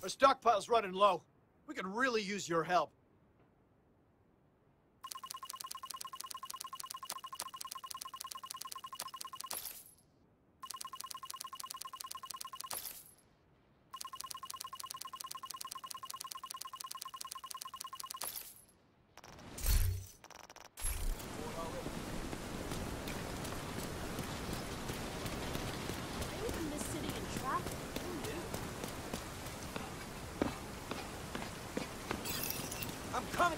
Our stockpile's running low. We could really use your help. I'm coming!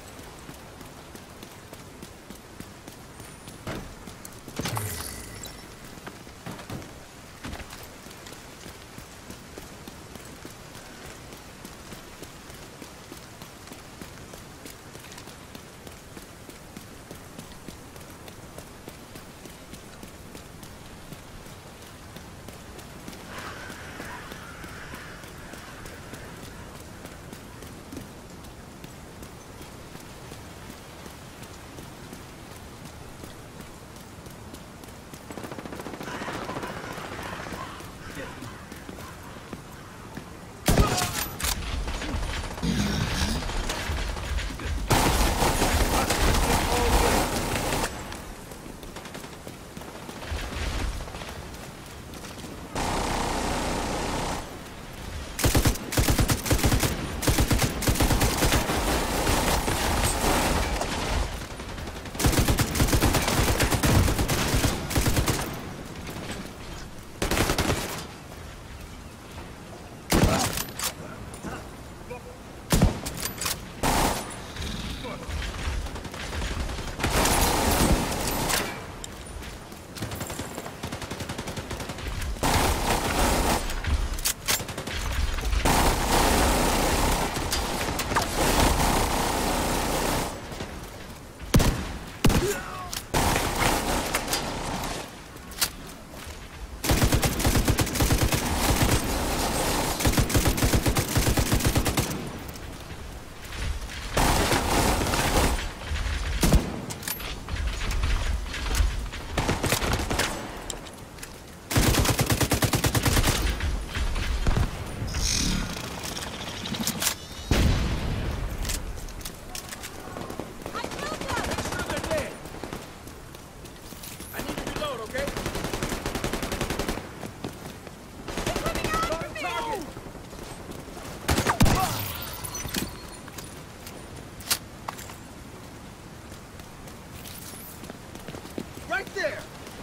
Right there!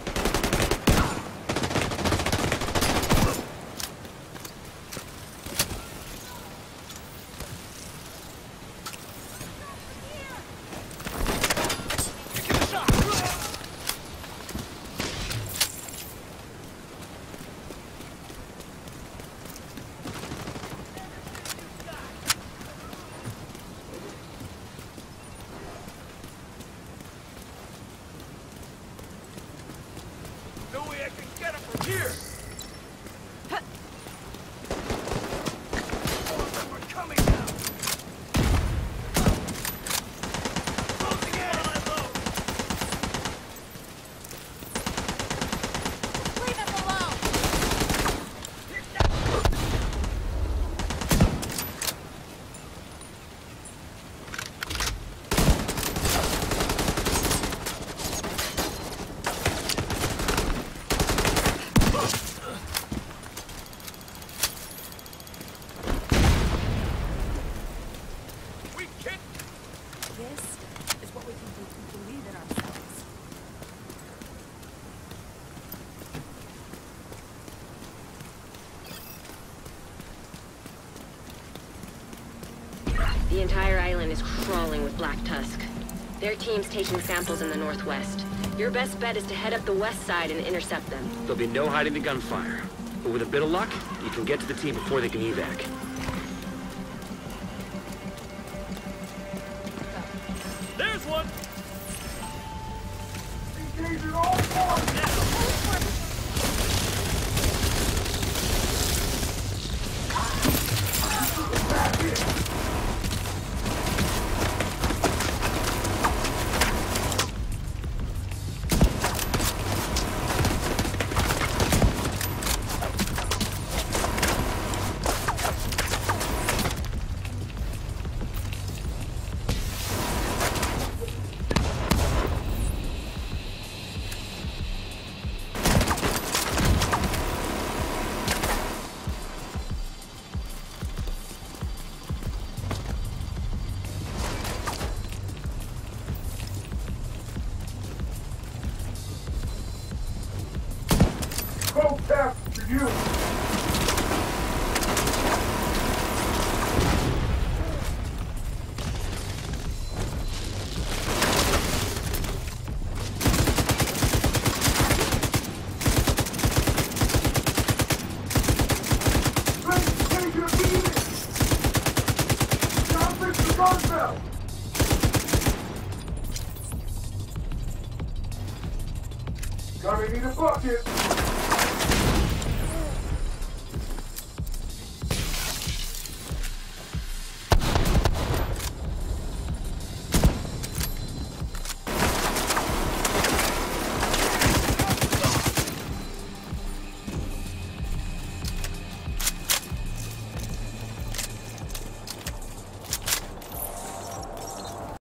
Give it a shot! No way I can get him from here! All of them are coming now! Closing in! Leave him alone! We can't... This is what we can do if we believe in ourselves. The entire island is crawling with Black Tusk. Their team's taking samples in the northwest. Your best bet is to head up the west side and intercept them. There'll be no hiding the gunfire. But with a bit of luck, you can get to the team before they can evac. There's one! task for you. Gonna need a bucket.